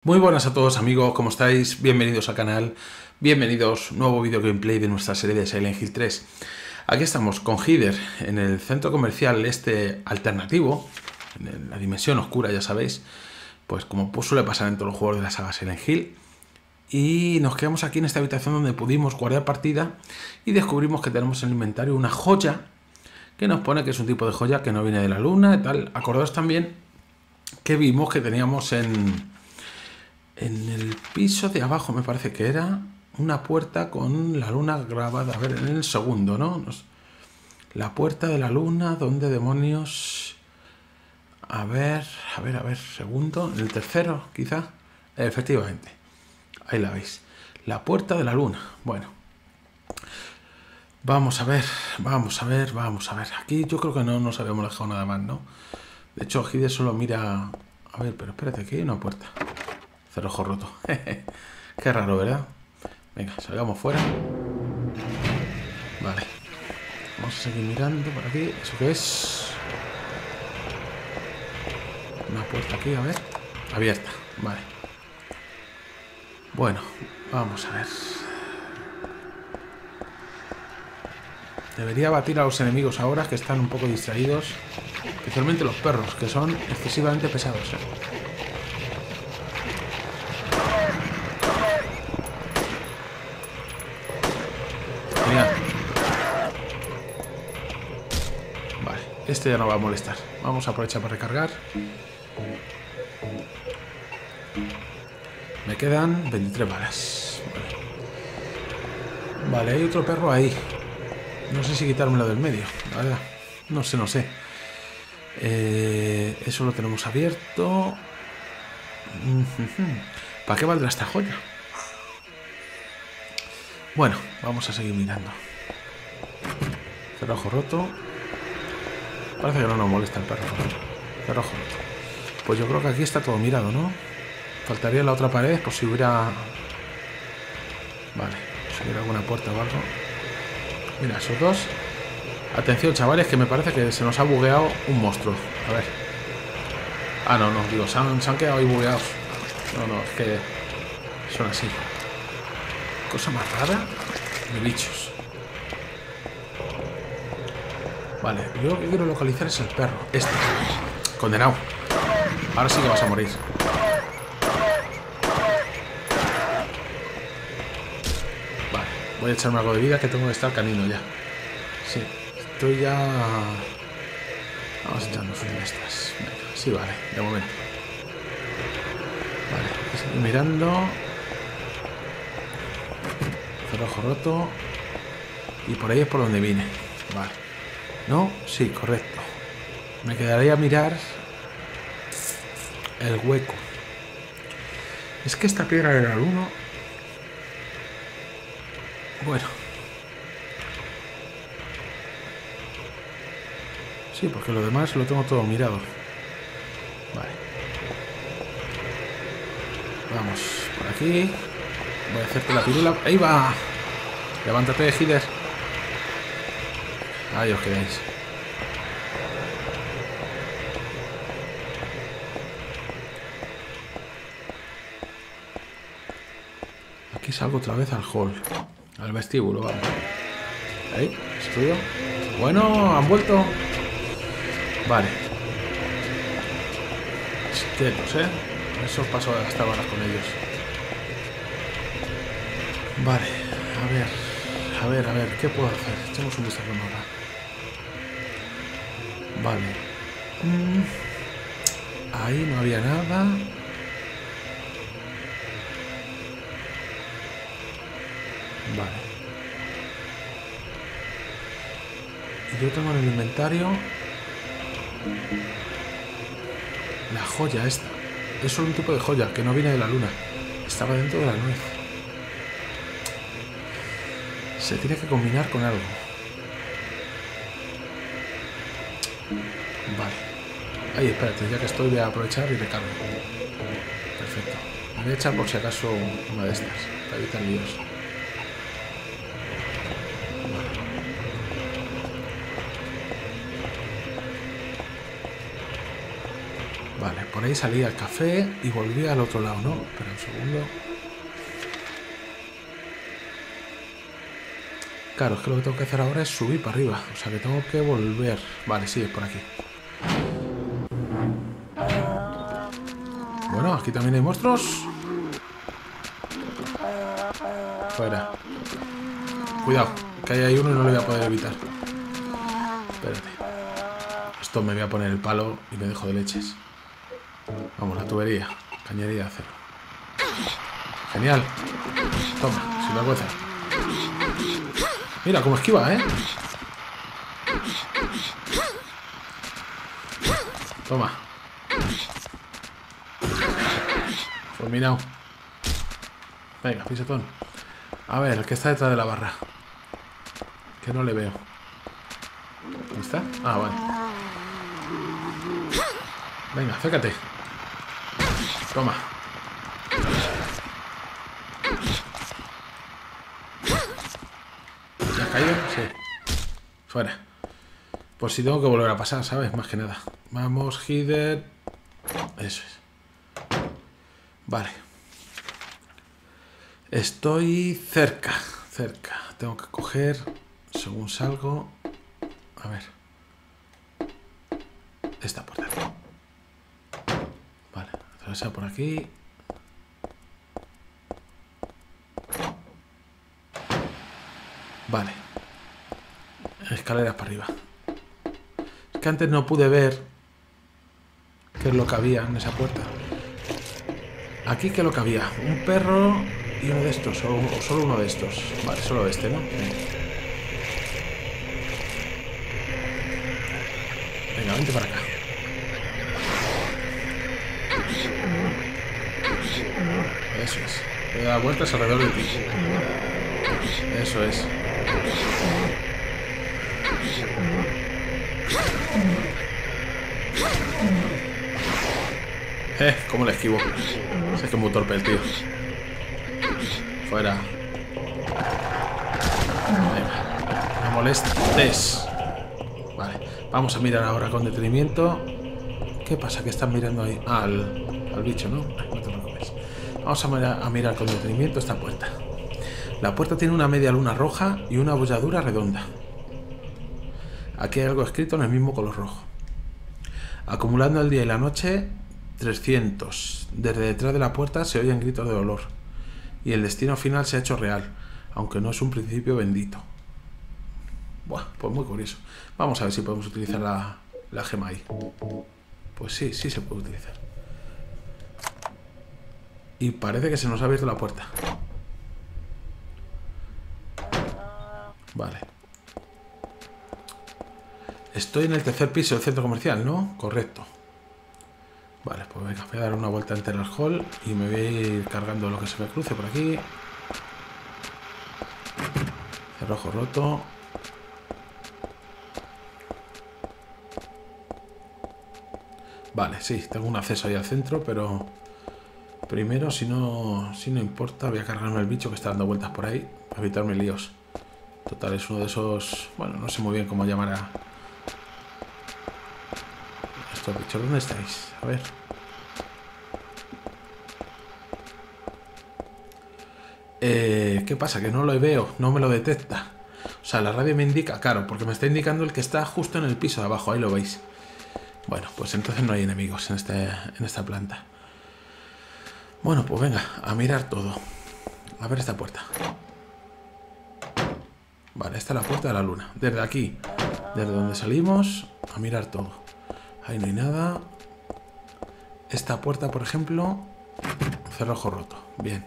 Muy buenas a todos amigos, ¿cómo estáis? Bienvenidos al canal, bienvenidos a un nuevo video gameplay de nuestra serie de Silent Hill 3. Aquí estamos con Heather en el centro comercial alternativo, en la dimensión oscura, ya sabéis, pues como suele pasar en todos los juegos de la saga Silent Hill. Y nos quedamos aquí en esta habitación donde pudimos guardar partida y descubrimos que tenemos en el inventario una joya que nos pone que es un tipo de joya que no viene de la luna y tal. Acordaos también que vimos que teníamos en el piso de abajo, me parece que era una puerta con la luna grabada. A ver, en el segundo, ¿no? La puerta de la luna, ¿dónde demonios? A ver, segundo, en el tercero, quizá. Efectivamente, ahí la veis. La puerta de la luna. Bueno, vamos a ver. Aquí yo creo que no nos habíamos dejado nada más, ¿no? De hecho, Hide solo mira... A ver, pero espérate, aquí hay una puerta. Cerrojo roto. Qué raro, ¿verdad? Venga, salgamos fuera. Vale. Vamos a seguir mirando por aquí. ¿Eso qué es? Una puerta aquí, a ver. Abierta. Vale. Bueno, vamos a ver. Debería batir a los enemigos ahora que están un poco distraídos. Especialmente los perros, que son excesivamente pesados, ¿eh? Vale, este ya no va a molestar. Vamos a aprovechar para recargar. Me quedan 23 balas. Vale, hay otro perro ahí. No sé si quitármelo del medio, la verdad. No sé. Eso lo tenemos abierto. ¿Para qué valdrá esta joya? Bueno, vamos a seguir mirando. Cerrojo roto. Parece que no nos molesta el perro. Cerrojo roto. Pues yo creo que aquí está todo mirado, ¿no? Faltaría la otra pared por si hubiera... Vale, si hubiera alguna puerta o algo. Mira, esos dos. Atención, chavales, que me parece que se nos ha bugueado un monstruo. A ver. Ah, no, digo, se han quedado ahí bugueados. No, es que son así. Cosa más rara de bichos. Vale, yo lo que quiero localizar es el perro. Este. Condenado. Ahora sí que vas a morir. Vale, voy a echarme algo de vida que tengo que estar canino ya. Sí, estoy ya... Vamos a echarnos una de estas. Venga, sí, vale, de momento. Vale, estoy mirando. Cerrojo roto. Y por ahí es por donde vine. Vale. ¿No? Sí, correcto. Me quedaría a mirar el hueco. Es que esta piedra era el 1. Bueno. Sí, porque lo demás lo tengo todo mirado. Vale. Vamos por aquí. Voy a hacerte la pirula. ¡Ahí va! Levántate, Heather. Ahí os quedáis. Aquí salgo otra vez al hall. Al vestíbulo, vamos. Ahí, estudio. Bueno, han vuelto. Vale. Quietos, ¿eh? Eso paso de gastar balas con ellos. Vale, a ver, ¿qué puedo hacer? Echemos un vistazo ahora. Vale. Ahí no había nada. Vale. Y yo tengo en el inventario la joya esta. Es solo un tipo de joya que no viene de la luna. Estaba dentro de la nuez. Se tiene que combinar con algo. Vale. Ahí, espérate, ya que estoy voy a aprovechar y recargo. Perfecto. Me voy a echar por si acaso una de estas, para evitar líos. Vale, por ahí salía el café y volvía al otro lado, ¿no? Espera un segundo. Claro, es que lo que tengo que hacer ahora es subir para arriba. O sea que tengo que volver. Vale, sí, es por aquí. Bueno, aquí también hay monstruos. Fuera. Cuidado, que ahí hay uno y no lo voy a poder evitar. Espérate. Esto me voy a poner el palo y me dejo de leches. Vamos, la tubería. Cañería de acero. Genial. Toma, sin vergüenza. Mira cómo esquiva, ¿eh? Toma. Fulminado. Venga, pisotón. A ver, el que está detrás de la barra. Que no le veo. ¿Dónde está? Ah, vale. Venga, acércate. Toma. ¿Ya has caído? Sí. Fuera. Pues si tengo que volver a pasar, ¿sabes? Más que nada. Vamos, Heather. Eso es. Vale. Estoy cerca. Cerca. Tengo que coger según salgo. A ver. Esta puerta. Vale. Atravesar por aquí. Vale. Escaleras para arriba. Es que antes no pude ver qué es lo que había en esa puerta. Aquí, ¿qué es lo que había? Un perro y uno de estos. O solo uno de estos. Vale, solo este, ¿no? Venga, vente para acá. Eso es. Voy a dar vueltas alrededor de ti. Eso es. ¿Cómo le esquivo? Sé que es muy torpe el tío. Fuera. Venga. No molestes. Vale. Vamos a mirar ahora con detenimiento. ¿Qué pasa? Que están mirando ahí al bicho, ¿no? Ay, no te preocupes. Vamos a mirar con detenimiento esta puerta. La puerta tiene una media luna roja y una abolladura redonda. Aquí hay algo escrito en el mismo color rojo. Acumulando el día y la noche, 300. Desde detrás de la puerta se oyen gritos de dolor. Y el destino final se ha hecho real, aunque no es un principio bendito. Buah, pues muy curioso. Vamos a ver si podemos utilizar la gema ahí. Pues sí, sí se puede utilizar. Y parece que se nos ha abierto la puerta. Vale. Estoy en el tercer piso del centro comercial, ¿no? Correcto. Vale, pues venga, voy a dar una vuelta entera al hall y me voy a ir cargando lo que se me cruce por aquí. Cerrojo roto. Vale, sí, tengo un acceso ahí al centro, pero primero, si no importa, voy a cargarme el bicho que está dando vueltas por ahí para evitarme líos. Total, es uno de esos... Bueno, no sé muy bien cómo llamar a estos bichos. ¿Dónde estáis? A ver. ¿Qué pasa? Que no lo veo, no me lo detecta. O sea, la radio me indica, claro, porque me está indicando el que está justo en el piso de abajo, ahí lo veis. Bueno, pues entonces no hay enemigos en esta planta. Bueno, pues venga, a mirar todo. A ver esta puerta. Vale, esta es la puerta de la luna. Desde aquí, desde donde salimos, a mirar todo. Ahí no hay nada. Esta puerta, por ejemplo, cerrojo roto. Bien.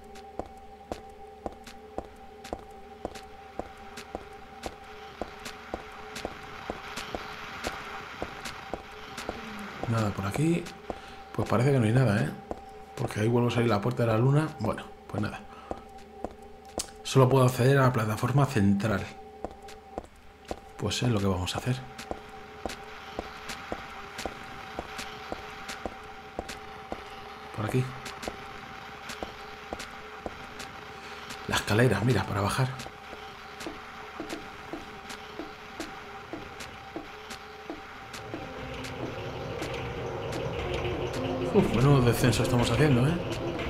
Nada por aquí. Pues parece que no hay nada, ¿eh? Porque ahí vuelvo a salir la puerta de la luna. Bueno, pues nada. Solo puedo acceder a la plataforma central. Pues es lo que vamos a hacer. Por aquí. La escalera, mira, para bajar. Bueno, descenso estamos haciendo, ¿eh?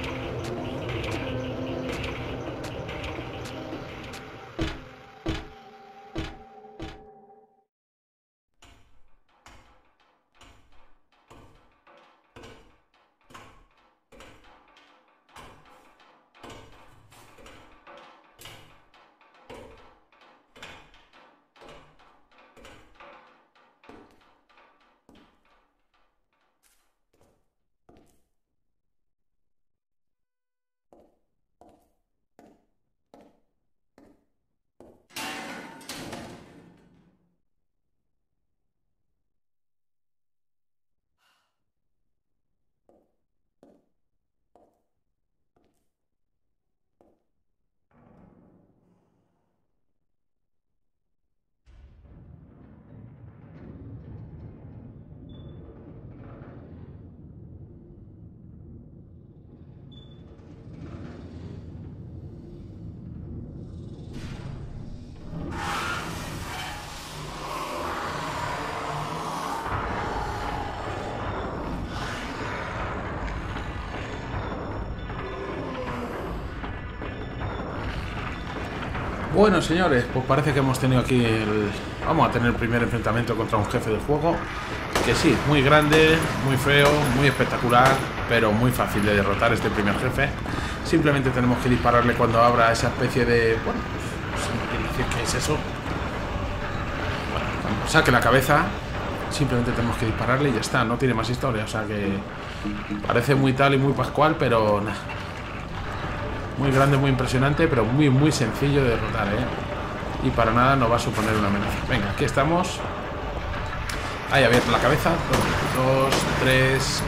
Bueno, señores, pues parece que hemos tenido aquí vamos a tener el primer enfrentamiento contra un jefe del juego. Que sí, muy grande, muy feo, muy espectacular, pero muy fácil de derrotar este primer jefe. Simplemente tenemos que dispararle cuando abra esa especie de... Bueno, no sé qué es eso. Bueno, cuando saque la cabeza, simplemente tenemos que dispararle y ya está. No tiene más historia, o sea que... Parece muy tal y muy pascual, pero nada. Muy grande, muy impresionante, pero muy sencillo de derrotar, ¿eh? Y para nada nos va a suponer una amenaza. Venga, aquí estamos. Ahí abierto la cabeza. 2, 3,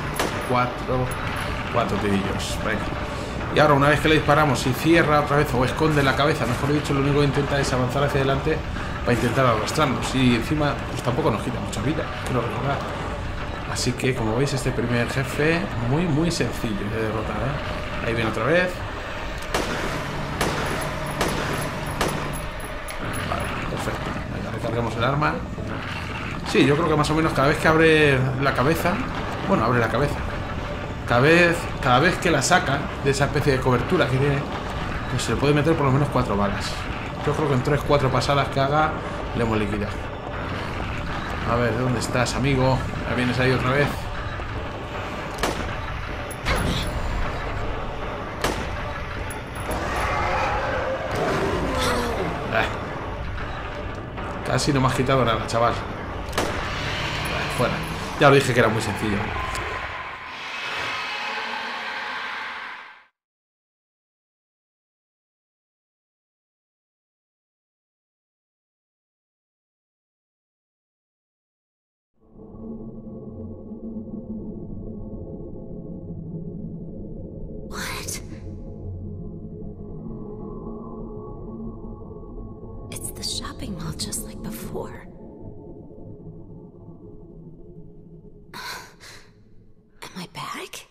4 tirillos. Venga. Y ahora una vez que le disparamos, si cierra otra vez o esconde la cabeza, mejor dicho, lo único que intenta es avanzar hacia adelante para intentar arrastrarnos. Y encima, pues tampoco nos quita mucha vida, quiero recordar. Así que, como veis, este primer jefe muy sencillo de derrotar, ¿eh? Ahí viene otra vez. Perfecto, venga, recarguemos el arma. Sí, yo creo que más o menos cada vez que abre la cabeza, bueno, abre la cabeza, cada vez que la saca de esa especie de cobertura que tiene, pues se le puede meter por lo menos 4 balas. Yo creo que en 3-4 pasadas que haga le hemos liquidado. A ver, ¿dónde estás, amigo? ¿Ya vienes ahí otra vez? Casi no me has quitado nada, chaval. Fuera. Ya lo dije que era muy sencillo. What? It's the shopping mall just like before. Am I back?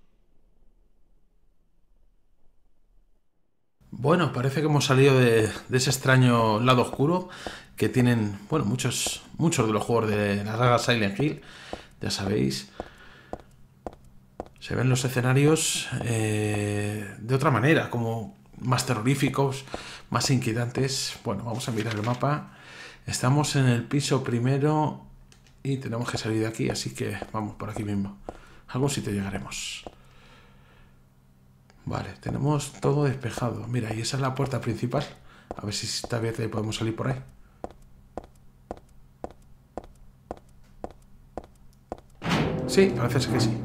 Bueno, parece que hemos salido de ese extraño lado oscuro que tienen, bueno, muchos de los juegos de la saga Silent Hill, ya sabéis. Se ven los escenarios de otra manera, como más terroríficos, más inquietantes. Bueno, vamos a mirar el mapa. Estamos en el piso primero y tenemos que salir de aquí, así que vamos por aquí mismo. A algún sitio llegaremos. Vale, tenemos todo despejado. Mira, y esa es la puerta principal. A ver si está abierta y podemos salir por ahí. Sí, parece ser que sí.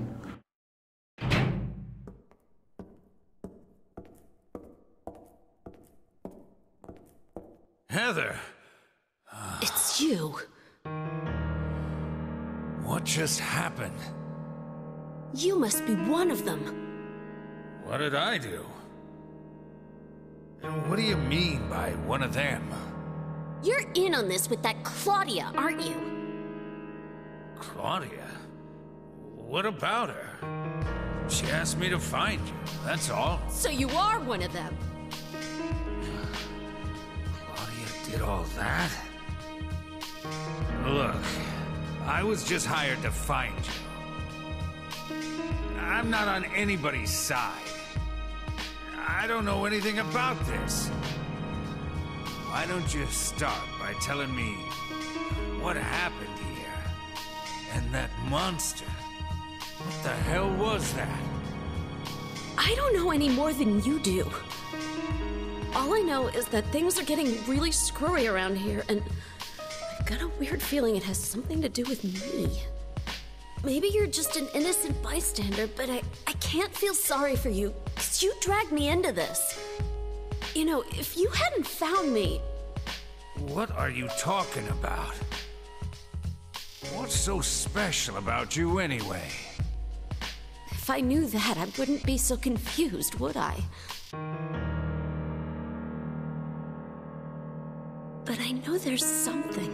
Heather, It's you. what just happened? You must be one of them. What did I do? And what do you mean by one of them? You're in on this with that Claudia, aren't you? Claudia? What about her? She asked me to find you, that's all. So you are one of them. Claudia did all that? Look, I was just hired to find you. I'm not on anybody's side. I don't know anything about this. Why don't you start by telling me what happened here? And that monster. What the hell was that? I don't know any more than you do. All I know is that things are getting really screwy around here, and I've got a weird feeling it has something to do with me. Maybe you're just an innocent bystander, but I can't feel sorry for you, because you dragged me into this. You know, if you hadn't found me... What are you talking about? What's so special about you anyway? If I knew that, I wouldn't be so confused, would I? But I know there's something.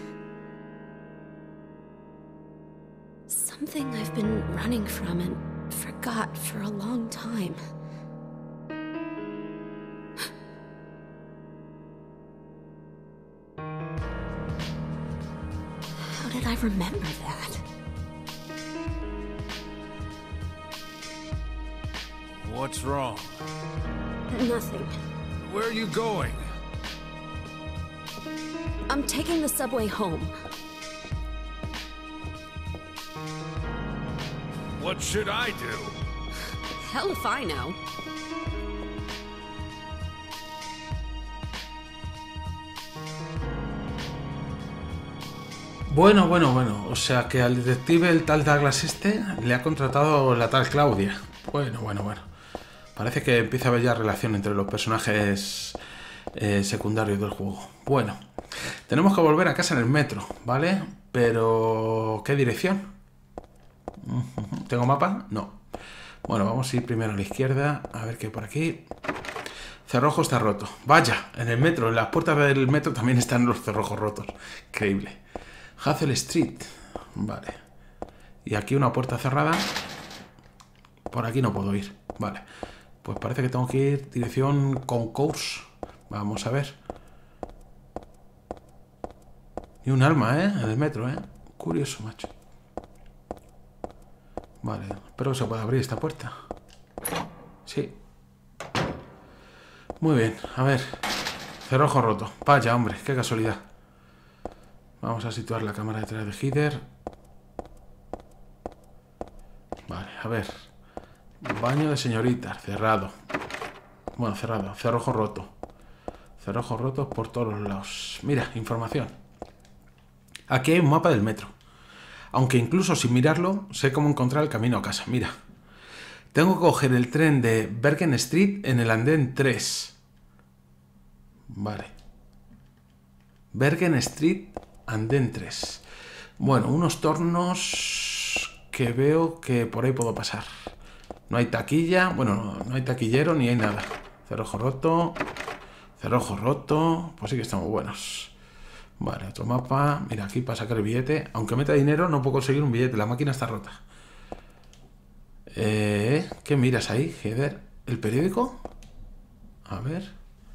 Something I've been running from and forgot for a long time. How did I remember that? What's wrong? Nothing. Where are you going? I'm taking the subway home. What should I do? Hell if I know. Bueno, o sea que al detective el tal Douglas le ha contratado la tal Claudia. Bueno. Parece que empieza a haber ya relación entre los personajes secundarios del juego. Bueno, tenemos que volver a casa en el metro, ¿vale? Pero... ¿qué dirección? ¿Tengo mapa? No. Bueno, vamos a ir primero a la izquierda. A ver qué hay por aquí. Cerrojo está roto. Vaya, en el metro, en las puertas del metro también están los cerrojos rotos. Increíble. Hazel Street. Vale. Y aquí una puerta cerrada. Por aquí no puedo ir. Vale. Pues parece que tengo que ir dirección Concourse. Vamos a ver. Y un alma, en el metro, Curioso, macho. Vale, espero que se pueda abrir esta puerta. Sí. Muy bien, a ver. Cerrojo roto. Vaya, hombre, qué casualidad. Vamos a situar la cámara detrás de Heather. Vale, a ver. Baño de señoritas, cerrado. Bueno, cerrado, cerrojo roto. Cerrojos rotos por todos los lados. Mira, información. Aquí hay un mapa del metro. Aunque incluso sin mirarlo, sé cómo encontrar el camino a casa. Mira. Tengo que coger el tren de Bergen Street en el andén 3. Vale. Bergen Street, andén 3. Bueno, unos tornos que veo que por ahí puedo pasar. No hay taquilla. Bueno, no hay taquillero ni hay nada. Cerrojo roto. Cerrojo roto. Pues sí que estamos buenos. Vale, otro mapa. Mira, aquí para sacar el billete. Aunque meta dinero, no puedo conseguir un billete. La máquina está rota. ¿Qué miras ahí, Heather? ¿El periódico? A ver.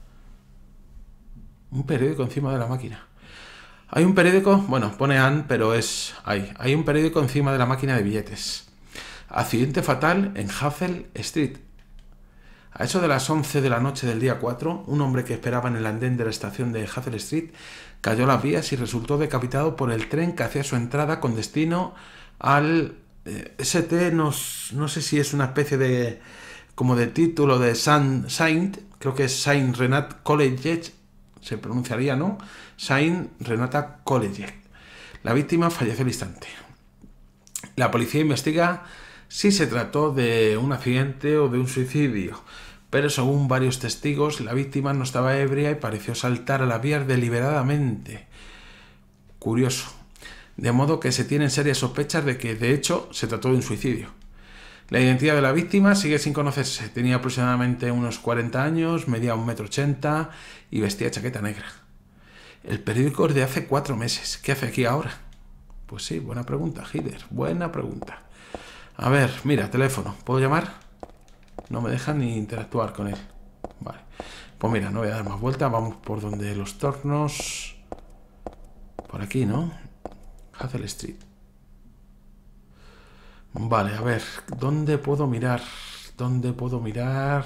Un periódico encima de la máquina. Hay un periódico, bueno, pone Ann, pero es ahí. Hay un periódico encima de la máquina de billetes. Accidente fatal en Hazel Street. A eso de las 11 de la noche del día 4, un hombre que esperaba en el andén de la estación de Hazel Street cayó a las vías y resultó decapitado por el tren que hacía su entrada con destino al ST, no sé si es una especie de como de título de Saint, creo que es Saint Renat College, se pronunciaría, ¿no? Saint Renata College. La víctima falleció al instante. La policía investiga si se trató de un accidente o de un suicidio, pero según varios testigos, la víctima no estaba ebria y pareció saltar a las vías deliberadamente. Curioso. De modo que se tienen serias sospechas de que, de hecho, se trató de un suicidio. La identidad de la víctima sigue sin conocerse. Tenía aproximadamente unos 40 años, medía 1,80 m y vestía chaqueta negra. El periódico es de hace 4 meses. ¿Qué hace aquí ahora? Pues sí, buena pregunta, Heather. Buena pregunta. A ver, mira, teléfono. ¿Puedo llamar? No me dejan ni interactuar con él. Vale. Pues mira, no voy a dar más vueltas. Vamos por donde los tornos. Por aquí, ¿no? Hazel Street. Vale, a ver, ¿dónde puedo mirar? ¿Dónde puedo mirar?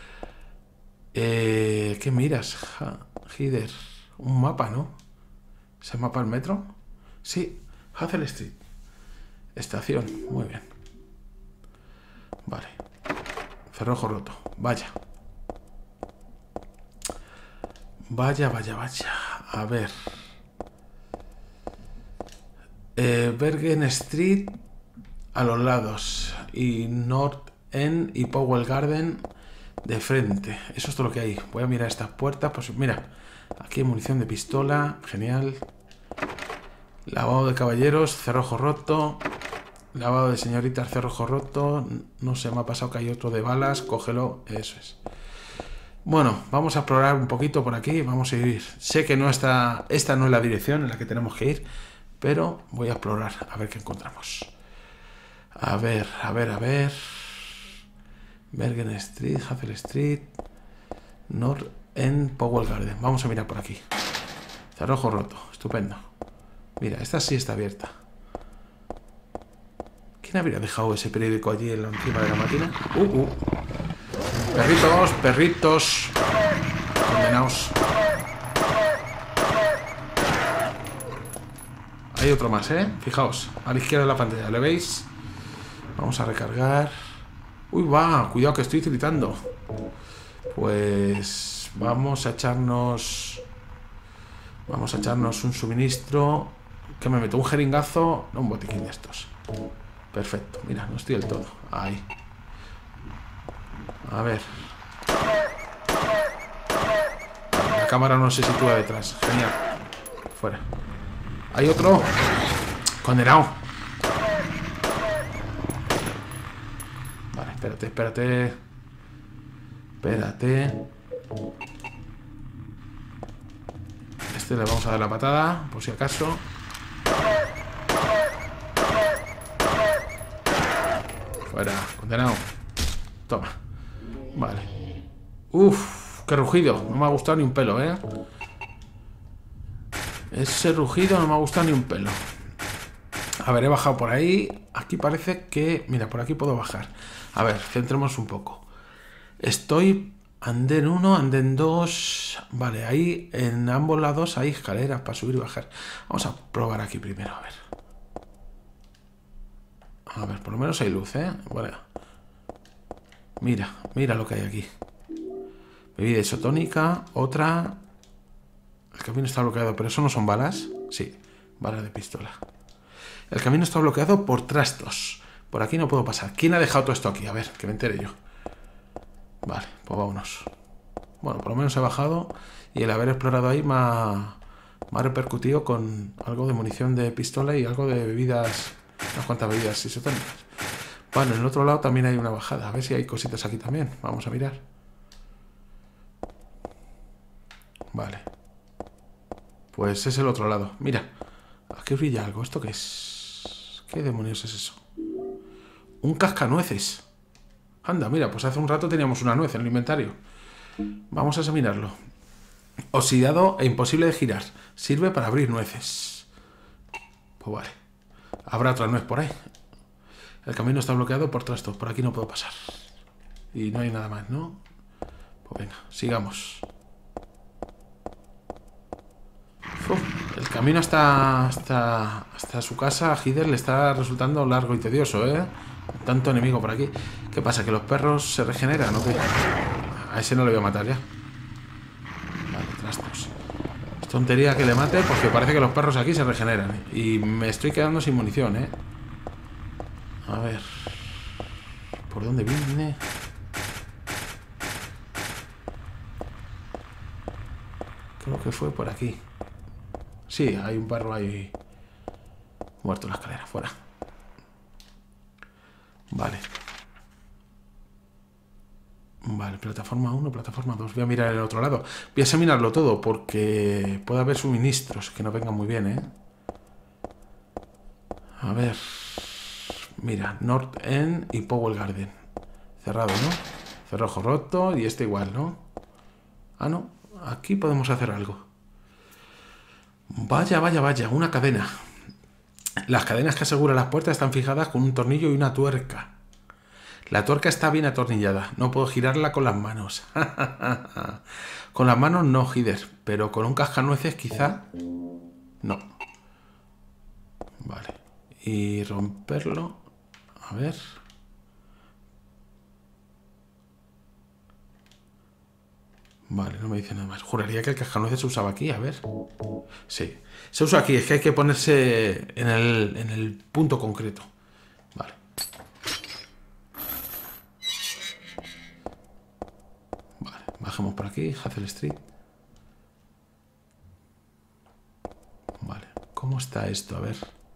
¿Qué miras, Heather? Un mapa, ¿no? ¿Ese mapa del metro? Sí, Hazel Street. Estación, muy bien. Vale. Cerrojo roto, vaya. Vaya. A ver. Bergen Street a los lados. Y North End y Powell Garden de frente. Eso es todo lo que hay. Voy a mirar estas puertas. Pues mira, aquí hay munición de pistola. Genial. Lavado de caballeros, cerrojo roto. Lavado de señoritas, cerrojo roto. No sé, me ha pasado que hay otro de balas. Cógelo, eso es. Bueno, vamos a explorar un poquito por aquí. Vamos a ir. Sé que no está. Esta no es la dirección en la que tenemos que ir. Pero voy a explorar a ver qué encontramos. A ver. Bergen Street, Hazel Street, North End, Powell Garden. Vamos a mirar por aquí. Cerrojo roto, estupendo. Mira, esta sí está abierta. ¿Quién habría dejado ese periódico allí encima de la máquina? Perritos. Condenaos. Hay otro más, ¿eh? Fijaos, a la izquierda de la pantalla, ¿le veis? Vamos a recargar. Uy, va, cuidado que estoy gritando. Pues vamos a echarnos un suministro. ¿Qué me meto? ¿Un jeringazo? No, un botiquín de estos. Perfecto, mira, no estoy del todo. Ahí. A ver. La cámara no se sitúa detrás. Genial. Fuera. Hay otro. Condenado. Vale, espérate. Este le vamos a dar la patada, por si acaso. Fuera, condenado. Toma. Vale. Uf, qué rugido. No me ha gustado ni un pelo, ¿eh? Ese rugido no me ha gustado ni un pelo. A ver, he bajado por ahí. Aquí parece que... Mira, por aquí puedo bajar. A ver, centremos un poco. Estoy... Andén 1, andén 2... Vale, ahí en ambos lados hay escaleras para subir y bajar. Vamos a probar aquí primero, a ver. A ver, por lo menos hay luz, ¿eh? Bueno. Mira lo que hay aquí. Bebida isotónica, otra... El camino está bloqueado, pero eso no son balas. Sí, balas de pistola. El camino está bloqueado por trastos. Por aquí no puedo pasar. ¿Quién ha dejado todo esto aquí? A ver, que me entere yo. Vale, pues vámonos. Bueno, por lo menos he bajado. Y el haber explorado ahí me ha repercutido con algo de munición de pistola y algo de bebidas. Unas cuantas bebidas isotónicas. Bueno, en el otro lado también hay una bajada. A ver si hay cositas aquí también. Vamos a mirar. Vale. Pues es el otro lado. Mira, aquí brilla algo. ¿Esto qué es? ¿Qué demonios es eso? Un cascanueces. Anda, mira, pues hace un rato teníamos una nuez en el inventario. Vamos a examinarlo. Oxidado e imposible de girar. Sirve para abrir nueces. Pues vale. Habrá otra nuez por ahí. El camino está bloqueado por trastos. Por aquí no puedo pasar. Y no hay nada más, ¿no? Pues venga, sigamos. El camino hasta su casa a Heather le está resultando largo y tedioso, ¿eh? Tanto enemigo por aquí. ¿Qué pasa? ¿Que los perros se regeneran o qué? A ese no le voy a matar ya. Vale, trastos. Es tontería que le mate porque parece que los perros aquí se regeneran. Y me estoy quedando sin munición, ¿eh? A ver. ¿Por dónde viene? Creo que fue por aquí. Sí, hay un perro ahí muerto en la escalera, fuera. Vale. Vale, plataforma 1, plataforma 2. Voy a mirar el otro lado. Voy a examinarlo todo porque puede haber suministros que no vengan muy bien, ¿eh? A ver. Mira, North End y Powell Garden. Cerrado, ¿no? Cerrojo roto y este igual, ¿no? Ah, no. Aquí podemos hacer algo. Vaya, una cadena. Las cadenas que aseguran las puertas están fijadas con un tornillo y una tuerca. La tuerca está bien atornillada. No puedo girarla con las manos. Con las manos no, Heather. Pero con un cascanueces quizá... No. Vale. Y romperlo... A ver... Vale, no me dice nada más. Juraría que el cascanueces se usaba aquí, a ver. Sí, se usa aquí, es que hay que ponerse en el punto concreto. Vale. Vale, bajemos por aquí, Hazel Street. Vale, ¿cómo está esto? A ver.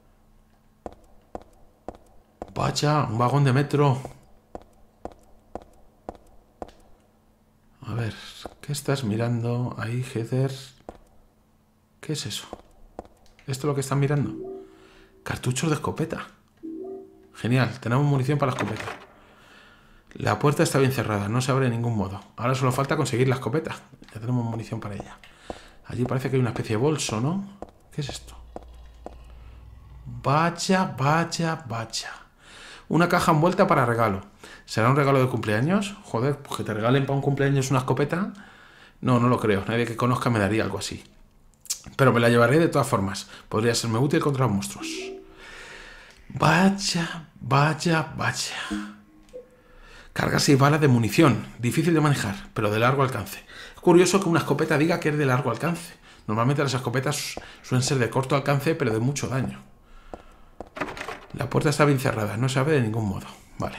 Vaya, un vagón de metro. A ver, ¿qué estás mirando ahí, Heather? ¿Qué es eso? ¿Esto es lo que están mirando? Cartuchos de escopeta. Genial, tenemos munición para la escopeta. La puerta está bien cerrada, no se abre de ningún modo. Ahora solo falta conseguir la escopeta. Ya tenemos munición para ella. Allí parece que hay una especie de bolso, ¿no? ¿Qué es esto? Vaya, vaya, vaya. Una caja envuelta para regalo. ¿Será un regalo de cumpleaños? Joder, pues que te regalen para un cumpleaños una escopeta. No, no lo creo. Nadie que conozca me daría algo así. Pero me la llevaré de todas formas. Podría serme útil contra los monstruos. Vaya, vaya, vaya. Carga 6 balas de munición. Difícil de manejar, pero de largo alcance. Es curioso que una escopeta diga que es de largo alcance. Normalmente las escopetas suelen ser de corto alcance, pero de mucho daño. La puerta está bien cerrada, no se abre de ningún modo. Vale.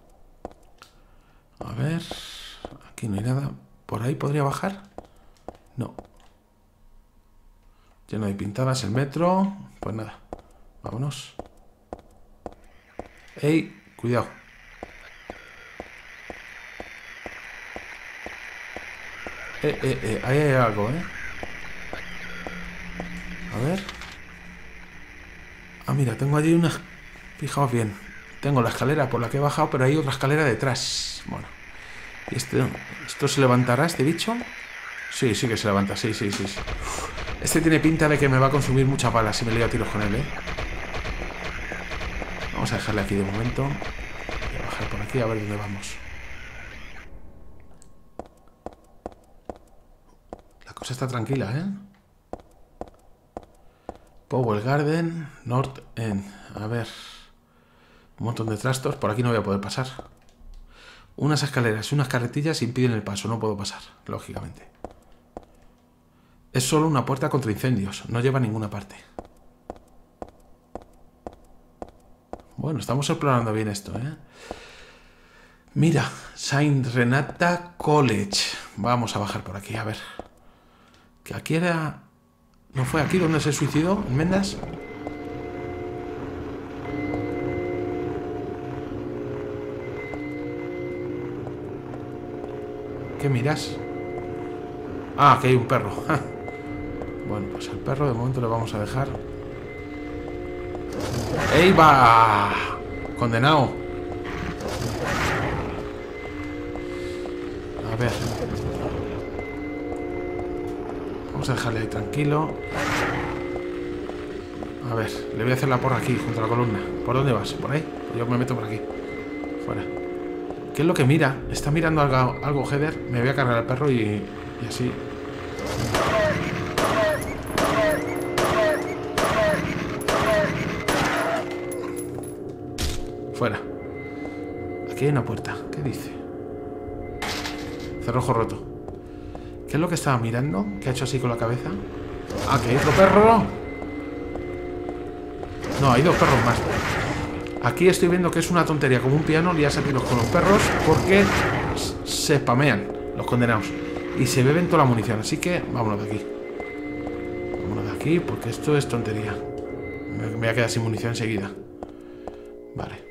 A ver... Aquí no hay nada. ¿Por ahí podría bajar? No. Lleno de pintadas el metro. Pues nada. Vámonos. ¡Ey! Cuidado. Ahí hay algo, ¿eh? A ver. Ah, mira, tengo allí una... Fijaos bien. Tengo la escalera por la que he bajado, pero hay otra escalera detrás. Bueno. ¿Y esto se levantará, este bicho? Sí, sí que se levanta, sí. Este tiene pinta de que me va a consumir muchas balas si me lío a tiros con él, ¿eh? Vamos a dejarle aquí de momento. Voy a bajar por aquí a ver dónde vamos. La cosa está tranquila, ¿eh? Powell Garden, North End. A ver. Un montón de trastos. Por aquí no voy a poder pasar. Unas escaleras y unas carretillas impiden el paso. No puedo pasar, lógicamente. Es solo una puerta contra incendios. No lleva a ninguna parte. Bueno, estamos explorando bien esto, ¿eh? Mira, Saint Renata College. Vamos a bajar por aquí, a ver. Que aquí era... ¿No fue aquí donde se suicidó? ¿En Mendas? ¿Qué miras? Ah, que hay un perro. Bueno, pues al perro de momento le vamos a dejar. ¡Ey, va! Condenado. A ver. Vamos a dejarle ahí tranquilo. A ver, le voy a hacer la porra aquí, junto a la columna. ¿Por dónde vas? ¿Por ahí? Yo me meto por aquí. Fuera. ¿Qué es lo que mira? ¿Está mirando algo, Heather? Me voy a cargar al perro y así. Fuera. Aquí hay una puerta. ¿Qué dice? Cerrojo roto. ¿Qué es lo que estaba mirando? ¿Qué ha hecho así con la cabeza? Ah, que hay otro perro. No, hay dos perros más. Aquí estoy viendo que es una tontería, como un piano, liarse a tiros con los perros porque se spamean los condenados y se beben toda la munición. Así que vámonos de aquí. Vámonos de aquí porque esto es tontería. Me voy a quedar sin munición enseguida. Vale.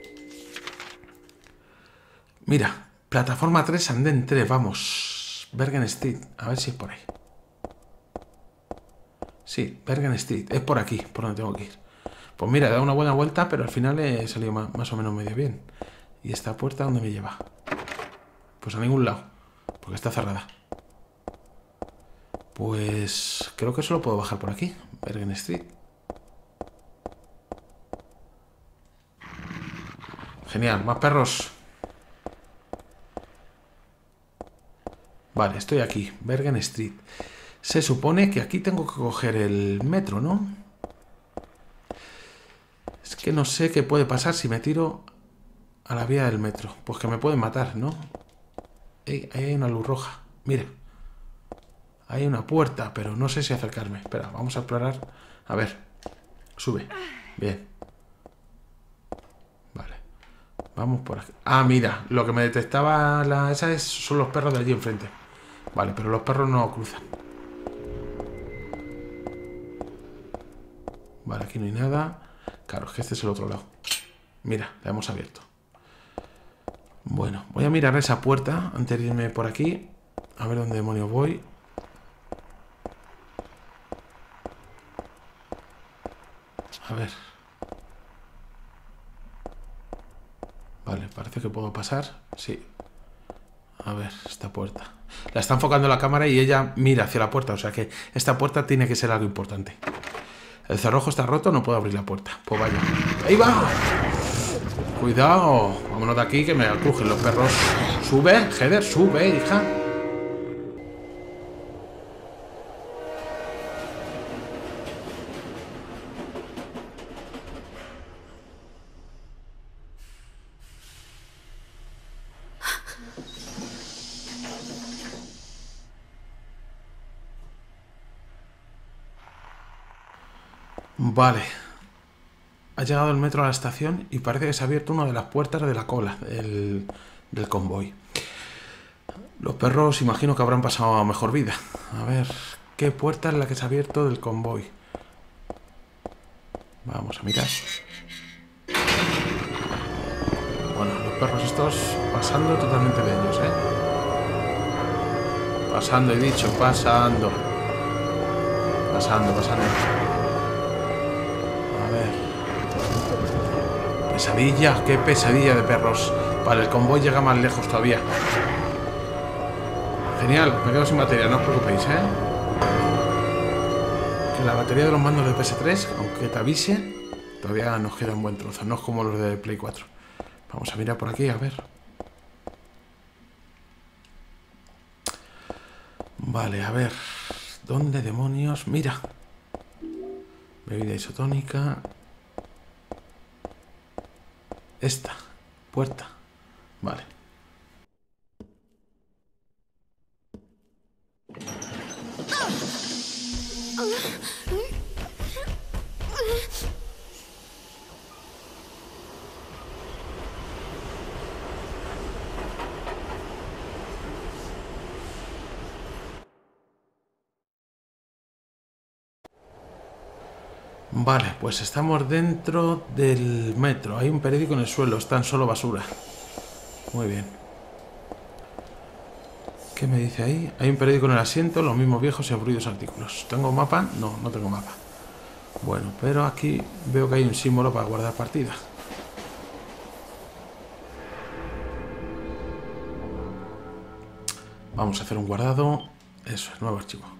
Mira, plataforma 3, andén 3, vamos. Bergen Street, a ver si es por ahí. Sí, Bergen Street, es por aquí, por donde tengo que ir. Pues mira, he dado una buena vuelta, pero al final he salido más o menos medio bien. ¿Y esta puerta dónde me lleva? Pues a ningún lado, porque está cerrada. Pues creo que solo puedo bajar por aquí, Bergen Street. Genial, más perros. Vale, estoy aquí, Bergen Street. Se supone que aquí tengo que coger el metro, ¿no? Es que no sé qué puede pasar si me tiro a la vía del metro. Pues que me pueden matar, ¿no? Ahí hay una luz roja. Mira. Hay una puerta, pero no sé si acercarme. Espera, vamos a explorar. A ver. Sube. Bien. Vale. Vamos por aquí. Ah, mira. Lo que me detectaba son los perros de allí enfrente. Vale, pero los perros no cruzan. Vale, aquí no hay nada. Claro, es que este es el otro lado. Mira, la hemos abierto. Bueno, voy a mirar esa puerta antes de irme por aquí. A ver dónde demonios voy. A ver. Vale, parece que puedo pasar. Sí. A ver, esta puerta. La está enfocando la cámara y ella mira hacia la puerta. O sea que esta puerta tiene que ser algo importante. El cerrojo está roto, no puedo abrir la puerta. Pues vaya. ¡Ahí va! Cuidado. Vámonos de aquí que me crujen los perros. Sube, Heather, sube, hija. Vale. Ha llegado el metro a la estación y parece que se ha abierto una de las puertas de la cola del convoy. Los perros imagino que habrán pasado a mejor vida. A ver, ¿qué puerta es la que se ha abierto del convoy? Vamos a mirar. Bueno, los perros estos pasando totalmente de ellos, ¿eh? Pasando, he dicho, pasando. Pasando. A ver. Pesadilla, qué pesadilla de perros. Vale, el convoy llega más lejos todavía. Genial, me quedo sin batería, no os preocupéis, ¿eh? Que la batería de los mandos de PS3, aunque te avise, todavía nos queda un buen trozo, no es como los de Play 4. Vamos a mirar por aquí, a ver. Vale, a ver. ¿Dónde demonios? Mira. Bebida isotónica. Esta. Puerta. Vale. Vale, pues estamos dentro del metro. Hay un periódico en el suelo, es tan solo basura. Muy bien. ¿Qué me dice ahí? Hay un periódico en el asiento, los mismos viejos y aburridos artículos. ¿Tengo mapa? No, no tengo mapa. Bueno, pero aquí veo que hay un símbolo para guardar partida. Vamos a hacer un guardado. Eso es, nuevo archivo.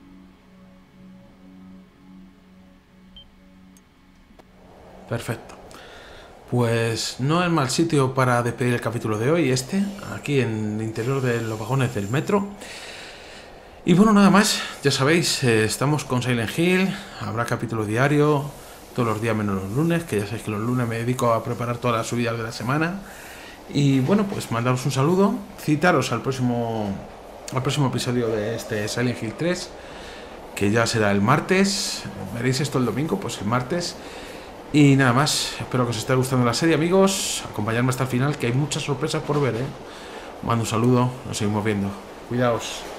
Perfecto. Pues no es mal sitio para despedir el capítulo de hoy, aquí en el interior de los vagones del metro. Y bueno, nada más, ya sabéis, estamos con Silent Hill, habrá capítulo diario, todos los días menos los lunes, que ya sabéis que los lunes me dedico a preparar todas las subidas de la semana. Y bueno, pues mandaros un saludo, citaros al próximo episodio de este Silent Hill 3, que ya será el martes. Veréis esto el domingo, pues el martes. Y nada más, espero que os esté gustando la serie, amigos. Acompañadme hasta el final, que hay muchas sorpresas por ver, ¿eh? Mando un saludo, nos seguimos viendo. Cuidaos.